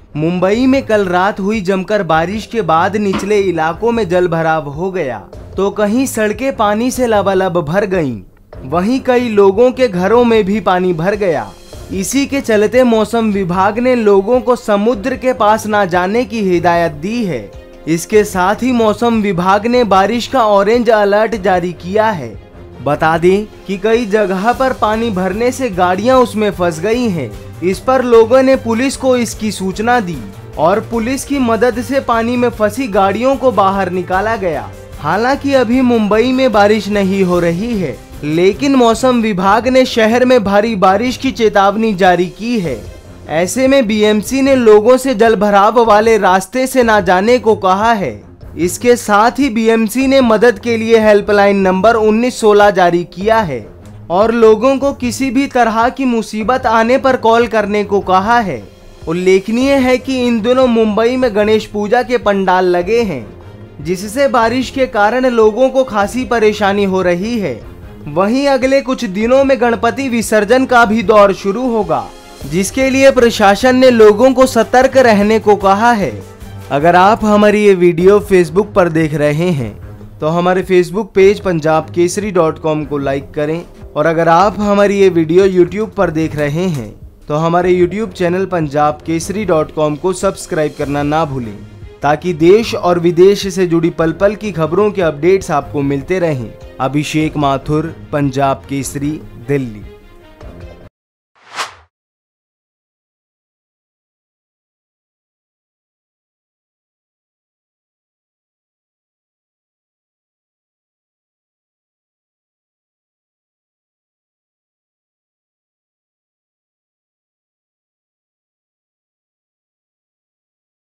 मुंबई में कल रात हुई जमकर बारिश के बाद निचले इलाकों में जल भराव हो गया तो कहीं सड़कें पानी से लबालब भर गईं, वहीं कई लोगों के घरों में भी पानी भर गया। इसी के चलते मौसम विभाग ने लोगों को समुद्र के पास ना जाने की हिदायत दी है। इसके साथ ही मौसम विभाग ने बारिश का ऑरेंज अलर्ट जारी किया है। बता दें कि कई जगह पर पानी भरने से गाड़ियां उसमें फंस गई हैं। इस पर लोगों ने पुलिस को इसकी सूचना दी और पुलिस की मदद से पानी में फंसी गाड़ियों को बाहर निकाला गया। हालांकि अभी मुंबई में बारिश नहीं हो रही है, लेकिन मौसम विभाग ने शहर में भारी बारिश की चेतावनी जारी की है। ऐसे में बीएमसी ने लोगों से जल भराव वाले रास्ते से ना जाने को कहा है। इसके साथ ही बीएमसी ने मदद के लिए हेल्पलाइन नंबर 1916 जारी किया है और लोगों को किसी भी तरह की मुसीबत आने पर कॉल करने को कहा है। उल्लेखनीय है कि इन दिनों मुंबई में गणेश पूजा के पंडाल लगे हैं, जिससे बारिश के कारण लोगों को खासी परेशानी हो रही है। वहीं अगले कुछ दिनों में गणपति विसर्जन का भी दौर शुरू होगा, जिसके लिए प्रशासन ने लोगों को सतर्क रहने को कहा है। अगर आप हमारी ये वीडियो फेसबुक पर देख रहे हैं तो हमारे फेसबुक पेज punjabkesari.com को लाइक करें, और अगर आप हमारी ये वीडियो यूट्यूब पर देख रहे हैं तो हमारे यूट्यूब चैनल punjabkesari.com को सब्सक्राइब करना ना भूलें, ताकि देश और विदेश से जुड़ी पल पल की खबरों के अपडेट्स आपको मिलते रहें। अभिषेक माथुर, पंजाब केसरी, दिल्ली।